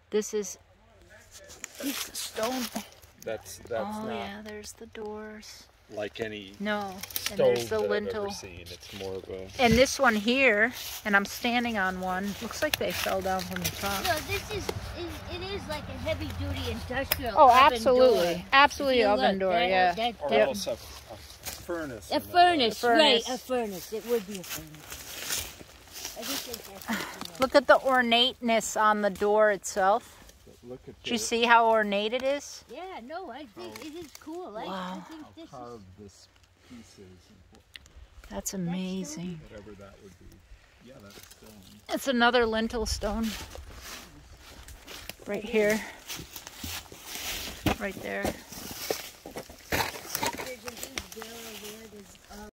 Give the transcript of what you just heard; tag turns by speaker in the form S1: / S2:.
S1: This is the stone.
S2: That's
S1: Oh
S2: not
S1: yeah, there's the doors.
S2: like any
S1: No, and
S2: stove
S1: there's the
S2: that I've
S1: lintel.
S2: ever seen. It's more of a...
S1: And this one here, and I'm standing on one. Looks like they fell down from the top.
S3: No, it is like a heavy duty industrial.
S1: Oh,
S3: oven
S1: absolutely,
S3: door.
S1: absolutely
S3: If you
S1: oven
S3: look,
S1: door.
S3: that-
S1: Yeah.
S3: that-
S2: Or
S3: that-
S2: else a furnace.
S3: A
S2: in that
S3: furnace,
S1: way.
S3: right?
S1: Furnace.
S3: A furnace. It would be a furnace. I just think that's
S1: Look at the ornateness on the door itself.
S2: Look at
S1: Do you see how ornate it is?
S3: yeah, no, I think it is cool.
S1: Wow.
S3: I think
S2: how
S3: this is.
S2: carved this piece is.
S1: That's amazing.
S2: Whatever that would be. Yeah, that's stone.
S1: It's another lintel stone. Right here. Right there.